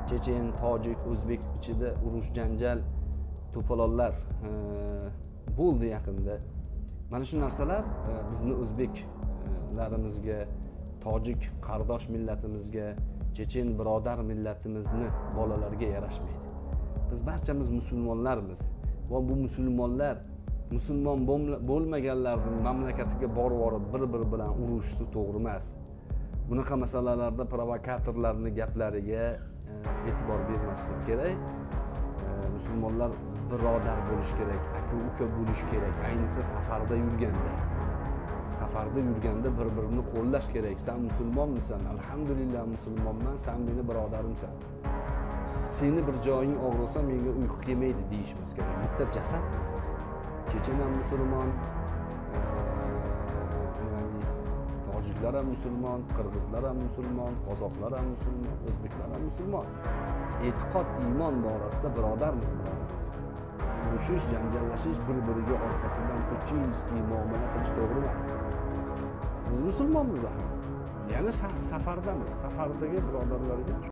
chechen, tojik, o'zbek ichida urush, janjal, to'polonlar bo'ldi yaqinda. Mana shu narsalar bizni o'zbeklarimizga, tojik qardosh millatimizga, chechen birodar millatimizni bolalariga yarashmaydi. Biz barchamiz musulmonlarmiz va bu musulmonlar musulmon bo'lmaganlarning mamlakatiga borib bir-biri bilan urushsa to'g'ri emas. Bunaqa masalalarda provokatorlarning gaplariga e'tibor bermaslik kerak. Musulmonlar birodar bo'lish kerak, aka-uka bo'lish kerak. Ayniqsa safarda yurganda bir-birini qo'llash kerak. Sen musulmonmisan? Alhamdulillah musulmonman, sen meni birodarimsan. Seni bir joying og'risa menga uyqu kelmaydi deyishimiz kerak. Bitta jasadmiz biz. Chechen ham musulmon, ya'ni tojiklar ham musulmon, qirg'izlar ham musulmon, qozoqlar ham musulmon, o'zbeklar ham musulmon. E'tiqod, iymon borasida birodarmiz. Urushish, janjallashish, bir-biriga orqasidan ko'chinskiy muomala qilish to'g'ri emas. Biz musulmonmiz axir. Yana safardamiz. Safardagi birodarlarga